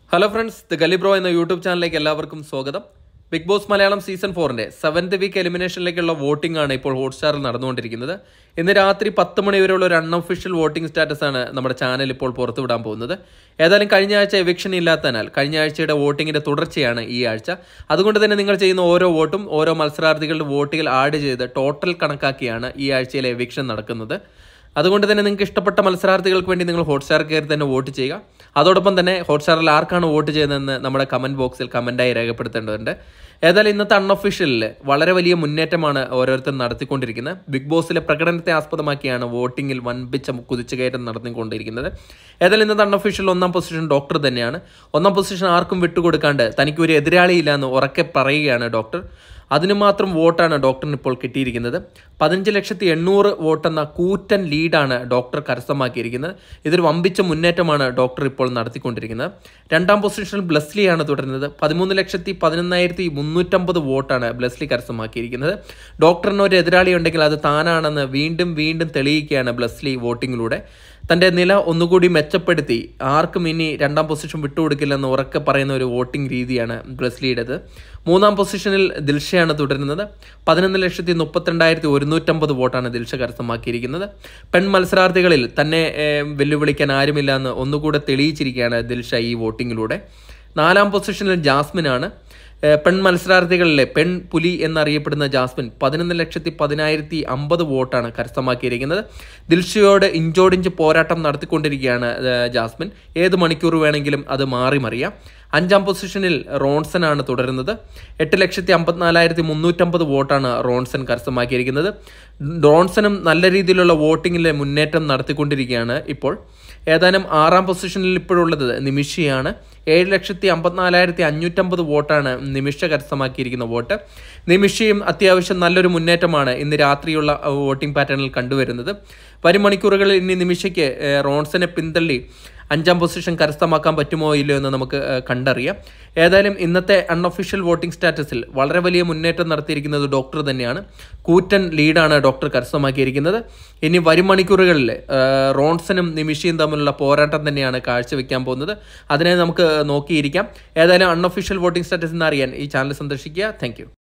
Hello friends, TheGullyBro in the YouTube channel like എല്ലാവർക്കും സ്വാഗതം. Biggboss Malayalam season 4ന്റെ 7th week eliminationലേക്കുള്ള voting ആണ് ഇപ്പോൾ ഹോട്ട്സ്റ്റാറിൽ നടന്നുകൊണ്ടിരിക്കുന്നത്. ഇന്ന് രാത്രി 10 മണി വരെയുള്ള ഒരു അൺഒഫീഷ്യൽ വോട്ടിംഗ് സ്റ്റാറ്റസ് ആണ് നമ്മുടെ ചാനൽ ഇപ്പോൾ പുറത്തുവിടാൻ പോകുന്നത്. ഏതായാലും കഴിഞ്ഞ ആഴ്ച എവിക്ഷൻ ഇല്ലാത്തതിനാൽ കഴിഞ്ഞ ആഴ്ചയുടെ വോട്ടിങ്ങിന്റെ തുടർച്ചയാണ് ഈ ആഴ്ച. അതുകൊണ്ട് തന്നെ നിങ്ങൾ ചെയ്യുന്ന ഓരോ വോട്ടും ഓരോ മത്സരാർത്ഥികളുടെ വോട്ടുകൾ ആഡ് ചെയ്ത് ടോട്ടൽ കണക്കാക്കിയാണ് ഈ ആഴ്ചയിലെ എവിക്ഷൻ നടക്കുന്നത്. അതുകൊണ്ട് തന്നെ നിങ്ങൾക്ക് ഇഷ്ടപ്പെട്ട മത്സരാർത്ഥികൾക്ക് വേണ്ടി നിങ്ങൾ ഹോട്ട്സ്റ്റാർ കയറി തന്നെ വോട്ട് ചെയ്യുക. അതോടൊപ്പം തന്നെ ഹോട്ട്സ്റ്റാറിൽ ആർക്കാണ് വോട്ട് ചെയ്തതെന്ന് നമ്മുടെ കമൻറ്റ് ബോക്സിൽ കമൻറ്റായി രേഖപ്പെടുത്തേണ്ടതുണ്ട്. ഏതായാലും ഇന്നത്തെ അൺഒഫീഷ്യലിൽ വളരെ വലിയ മുന്നേറ്റമാണ് ഓരോരുത്തരും നടത്തിക്കൊണ്ടിരിക്കുന്നത്. ബിഗ് ബോസിലെ പ്രകടനത്തെ ആസ്പദമാക്കിയാണ് വോട്ടിങ്ങിൽ വൻപിച്ച കുതിച്ചുകയറ്റം നടത്തിക്കൊണ്ടിരിക്കുന്നത്. ഏതായാലും ഇന്നത്തെ അൺഒഫീഷ്യൽ 1ാം പൊസിഷൻ ഡോക്ടർ തന്നെയാണ്. 1ാം പൊസിഷൻ ആർക്കും വിട്ടുകൊടുക്കാണ്ട് തനിക്ക് ഒരു എതിരാളിയില്ല എന്ന് ഉറക്കെ പറയുകയാണ് ഡോക്ടർ. അതിനു മാത്രം വോട്ടാണ് ഡോക്ടറിന് ഇപ്പോൾ കിട്ടിയിരിക്കുന്നത്. 15,800,000 വോട്ടെന്ന കൂറ്റൻ ലീഡാണ് ഡോക്ടർ കരസ്ഥമാക്കിയിരിക്കുന്നത്. ഇതൊരു വമ്പിച്ച മുന്നേറ്റമാണ് ഡോക്ടർ ഇപ്പോൾ നടത്തിക്കൊണ്ടിരിക്കുന്നത്. 2ാം പൊസിഷനിൽ ബ്ലെസ്ലിയാണ് തുടരുന്നത്. 13,11,350 വോട്ടാണ് ബ്ലെസ്ലി കരസ്ഥമാക്കിയിരിക്കുന്നത്. ഡോക്ടറിന് ഒരു എതിരാളി ഉണ്ടെങ്കിൽ അത് താനാണെന്ന് വീണ്ടും തെളിയിക്കുകയാണ് ബ്ലെസ്ലി വോട്ടിങ്ങിലൂടെ. തൻ്റെ നില ഒന്നുകൂടി മെച്ചപ്പെടുത്തി ആർക്കും ഇനി 2ാം പൊസിഷൻ വിട്ടുകൊടുക്കില്ലെന്ന് ഉറക്കെ പറയുന്ന ഒരു വോട്ടിംഗ് രീതിയാണ് ബ്ലെസ്ലിയുടേത്. 3ാം പൊസിഷനിൽ ദിൽഷയാണ് തുടരുന്നത്. 11,32,150 വോട്ടാണ് ദിൽഷ കരസ്ഥമാക്കിയിരിക്കുന്നത്. പെൺ മത്സരാർത്ഥികളിൽ തന്നെ വെല്ലുവിളിക്കാൻ ആരുമില്ല എന്ന് ഒന്നുകൂടെ തെളിയിച്ചിരിക്കുകയാണ് ദിൽഷ ഈ വോട്ടിങ്ങിലൂടെ. 4ാം പൊസിഷനിൽ ജാസ്മിനാണ്. പെൺ മത്സരാർത്ഥികളിലെ പെൺ പുലി എന്നറിയപ്പെടുന്ന ജാസ്മിൻ 11,10,50 വോട്ടാണ് കരസ്ഥമാക്കിയിരിക്കുന്നത്. ദിൽഷയോട് ഇഞ്ചോടിഞ്ച് പോരാട്ടം നടത്തിക്കൊണ്ടിരിക്കുകയാണ് ജാസ്മിൻ. ഏത് മണിക്കൂർ വേണമെങ്കിലും അത് മാറിമറിയാം. 5ാം പൊസിഷനിൽ റോൺസൺ ആണ് തുടരുന്നത്. 8,54,350 വോട്ടാണ് റോൺസൺ കരസ്ഥമാക്കിയിരിക്കുന്നത്. റോൺസണും നല്ല രീതിയിലുള്ള വോട്ടിങ്ങിലെ മുന്നേറ്റം നടത്തിക്കൊണ്ടിരിക്കുകയാണ് ഇപ്പോൾ. ഏതാനും 6ാം പൊസിഷനിൽ ഇപ്പോഴുള്ളത് നിമിഷയാണ്. 7,54,550 വോട്ടാണ് നിമിഷ കരസ്ഥമാക്കിയിരിക്കുന്ന വോട്ട്. നിമിഷയും അത്യാവശ്യം നല്ലൊരു മുന്നേറ്റമാണ് ഇന്ന് രാത്രിയുള്ള വോട്ടിംഗ് പാറ്റേണിൽ കണ്ടുവരുന്നത്. വരും മണിക്കൂറുകളിൽ ഇനി നിമിഷയ്ക്ക് റോൺസനെ പിന്തള്ളി 5ാം പൊസിഷൻ കരസ്ഥമാക്കാൻ പറ്റുമോ ഇല്ലയോ എന്ന് നമുക്ക് കണ്ടറിയാം. ഏതായാലും ഇന്നത്തെ അൺഒഫീഷ്യൽ വോട്ടിംഗ് സ്റ്റാറ്റസിൽ വളരെ വലിയ മുന്നേറ്റം നടത്തിയിരിക്കുന്നത് ഡോക്ടർ തന്നെയാണ്. കൂറ്റൻ ലീഡാണ് ഡോക്ടർ കരസ്ഥമാക്കിയിരിക്കുന്നത്. ഇനി വരും മണിക്കൂറുകളിൽ റോൺസനും നിമിഷയും തമ്മിലുള്ള പോരാട്ടം തന്നെയാണ് കാഴ്ചവെക്കാൻ പോകുന്നത്. അതിനെ നമുക്ക് നോക്കിയിരിക്കാം. ഏതായാലും അൺഒഫീഷ്യൽ വോട്ടിംഗ് സ്റ്റാറ്റസ് എന്നറിയാൻ ഈ ചാനൽ സന്ദർശിക്കുക. താങ്ക്